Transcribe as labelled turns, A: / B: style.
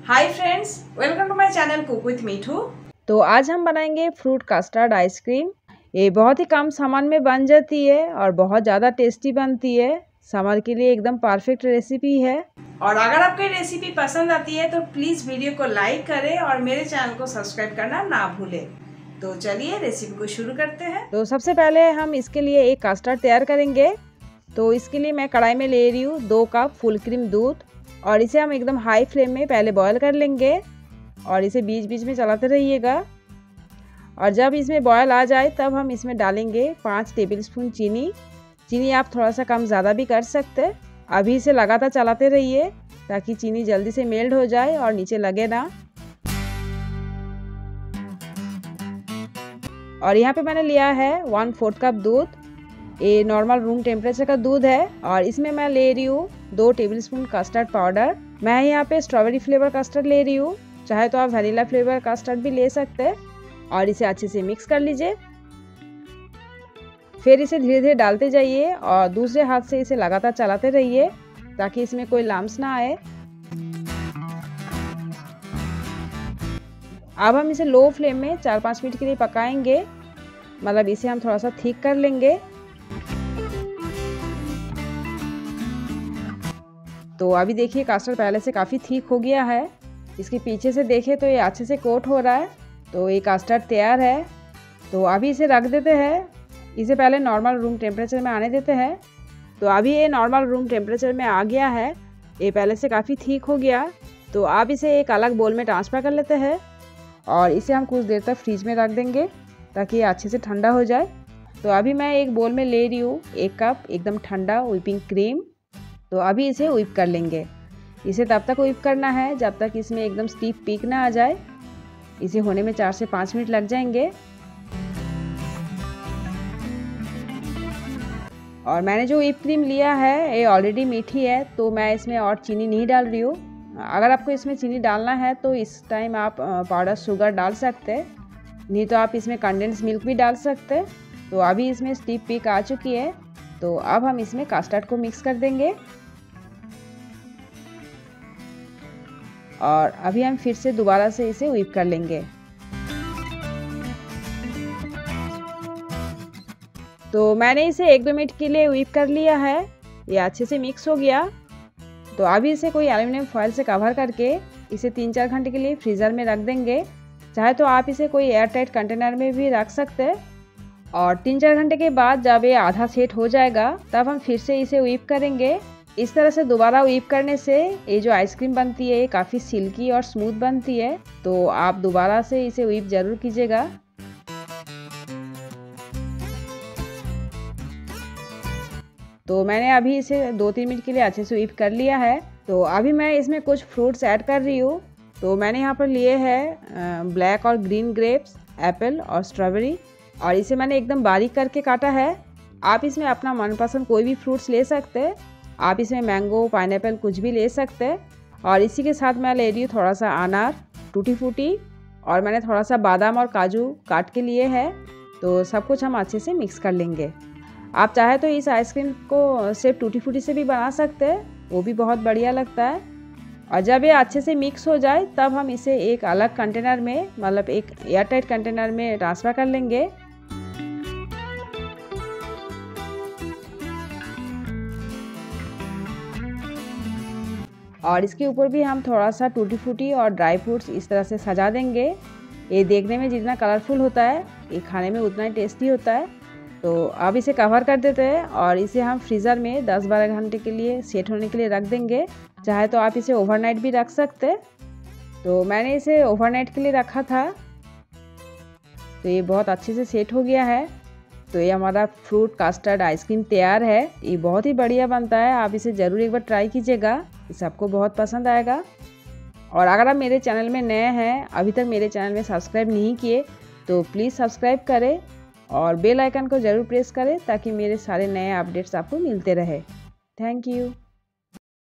A: Hi friends, welcome to my channel cook with Meethu.
B: तो आज हम बनाएंगे फ्रूट कस्टर्ड आइसक्रीम। ये बहुत ही कम सामान में बन जाती है और बहुत ज़्यादा टेस्टी बनती है। समर के लिए एकदम परफेक्ट रेसिपी है।
A: और अगर आपको ये रेसिपी पसंद आती है तो प्लीज़ वीडियो को लाइक करें और मेरे चैनल को सब्सक्राइब करना ना भूलें। तो चलिए रेसिपी को शुरू करते हैं।
B: तो सबसे पहले हम इसके लिए एक कस्टर्ड तैयार करेंगे। तो इसके लिए मैं कढ़ाई में ले रही हूँ 2 कप फुल क्रीम दूध और इसे हम एकदम हाई फ्लेम में पहले बॉयल कर लेंगे और इसे बीच बीच में चलाते रहिएगा। और जब इसमें बॉयल आ जाए तब हम इसमें डालेंगे 5 टेबलस्पून चीनी। चीनी आप थोड़ा सा कम ज़्यादा भी कर सकते। अभी इसे लगातार चलाते रहिए ताकि चीनी जल्दी से मेल्ट हो जाए और नीचे लगे ना। और यहाँ पे मैंने लिया है 1/4 कप दूध। ये नॉर्मल रूम टेम्परेचर का दूध है और इसमें मैं ले रही हूँ 2 टेबलस्पून कस्टर्ड पाउडर। मैं यहाँ पे स्ट्रॉबेरी फ्लेवर कस्टर्ड ले रही हूँ, चाहे तो आप वनीला फ्लेवर कस्टर्ड भी ले सकते हैं। और इसे अच्छे से मिक्स कर लीजिए। फिर इसे धीरे धीरे डालते जाइए और दूसरे हाथ से इसे लगातार चलाते रहिए ताकि इसमें कोई लम्स ना आए। अब हम इसे लो फ्लेम में 4-5 मिनट के लिए पकाएंगे, मतलब इसे हम थोड़ा सा थिक कर लेंगे। तो अभी देखिए कस्टर्ड पहले से काफ़ी थिक हो गया है। इसके पीछे से देखें तो ये अच्छे से कोट हो रहा है। तो ये कस्टर्ड तैयार है। तो अभी इसे रख देते हैं। इसे पहले नॉर्मल रूम टेम्परेचर में आने देते हैं। तो अभी ये नॉर्मल रूम टेम्परेचर में आ गया है। ये पहले से काफ़ी ठीक हो गया। तो अब इसे एक अलग बोल में ट्रांसफ़र कर लेते हैं और इसे हम कुछ देर तक फ्रीज में रख देंगे ताकि ये अच्छे से ठंडा हो जाए। तो अभी मैं एक बोल में ले रही हूँ 1 कप एकदम ठंडा व्हिपिंग क्रीम। तो अभी इसे व्हिप कर लेंगे। इसे तब तक व्हिप करना है जब तक इसमें एकदम स्टीफ पीक ना आ जाए। इसे होने में 4 से 5 मिनट लग जाएंगे। और मैंने जो व्हिप क्रीम लिया है ये ऑलरेडी मीठी है, तो मैं इसमें और चीनी नहीं डाल रही हूँ। अगर आपको इसमें चीनी डालना है तो इस टाइम आप पाउडर शुगर डाल सकते हैं, नहीं तो आप इसमें कंडेंस मिल्क भी डाल सकते हैं। तो अभी इसमें स्टीफ पीक आ चुकी है। तो अब हम इसमें कस्टर्ड को मिक्स कर देंगे और अभी हम फिर से दोबारा से इसे व्हिप कर लेंगे। तो मैंने इसे 1-2 मिनट के लिए व्हिप कर लिया है। ये अच्छे से मिक्स हो गया। तो अभी इसे कोई एल्युमिनियम फॉयल से कवर करके इसे 3-4 घंटे के लिए फ्रीज़र में रख देंगे। चाहे तो आप इसे कोई एयर टाइट कंटेनर में भी रख सकते हैं। और 3-4 घंटे के बाद जब ये आधा सेट हो जाएगा तब हम फिर से इसे व्हिप करेंगे। इस तरह से दोबारा व्हिप करने से ये जो आइसक्रीम बनती है ये काफ़ी सिल्की और स्मूथ बनती है। तो आप दोबारा से इसे व्हिप ज़रूर कीजिएगा। तो मैंने अभी इसे 2-3 मिनट के लिए अच्छे से व्हिप कर लिया है। तो अभी मैं इसमें कुछ फ्रूट्स ऐड कर रही हूँ। तो मैंने यहाँ पर लिए हैं ब्लैक और ग्रीन ग्रेप्स, एप्पल और स्ट्रॉबेरी, और इसे मैंने एकदम बारीक करके काटा है। आप इसमें अपना मनपसंद कोई भी फ्रूट्स ले सकते हैं। आप इसमें मैंगो, पाइनएप्पल कुछ भी ले सकते हैं। और इसी के साथ मैं ले रही हूँ थोड़ा सा अनार, टूटी फूटी, और मैंने थोड़ा सा बादाम और काजू काट के लिए है। तो सब कुछ हम अच्छे से मिक्स कर लेंगे। आप चाहे तो इस आइसक्रीम को सिर्फ टूटी फूटी से भी बना सकते हैं, वो भी बहुत बढ़िया लगता है। और जब ये अच्छे से मिक्स हो जाए तब हम इसे एक अलग कंटेनर में, मतलब एक एयर टाइट कंटेनर में ट्रांसफ़र कर लेंगे। और इसके ऊपर भी हम थोड़ा सा टूटी फूटी और ड्राई फ्रूट्स इस तरह से सजा देंगे। ये देखने में जितना कलरफुल होता है ये खाने में उतना ही टेस्टी होता है। तो अब इसे कवर कर देते हैं और इसे हम फ्रीज़र में 10-12 घंटे के लिए सेट होने के लिए रख देंगे। चाहे तो आप इसे ओवरनाइट भी रख सकते हैं। तो मैंने इसे ओवरनाइट के लिए रखा था। तो ये बहुत अच्छे से सेट हो गया है। तो ये हमारा फ्रूट कस्टर्ड आइसक्रीम तैयार है। ये बहुत ही बढ़िया बनता है। आप इसे ज़रूर एक बार ट्राई कीजिएगा, ये सबको बहुत पसंद आएगा। और अगर आप मेरे चैनल में नए हैं, अभी तक मेरे चैनल में सब्सक्राइब नहीं किए, तो प्लीज़ सब्सक्राइब करें और बेल आइकन को ज़रूर प्रेस करें ताकि मेरे सारे नए अपडेट्स आपको मिलते रहे। Thank you.